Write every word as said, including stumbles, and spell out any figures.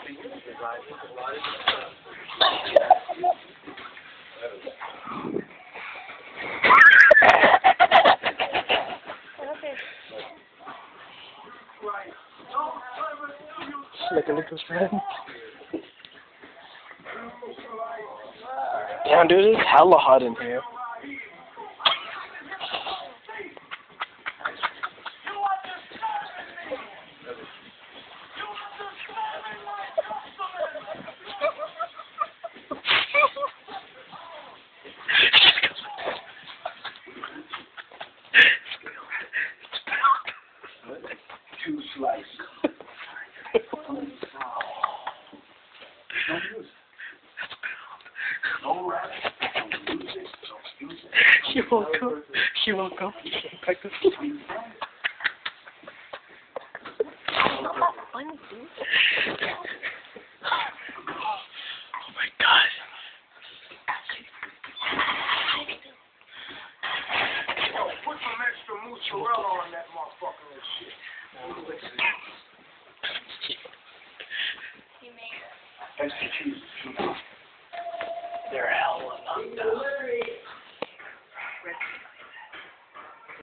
Like a little friend. Damn, dude, it's hella hot in here. Two slices. She woke up. She woke up. Back to sleep. Oh my god. Put some extra mozzarella on that motherfucker and shit.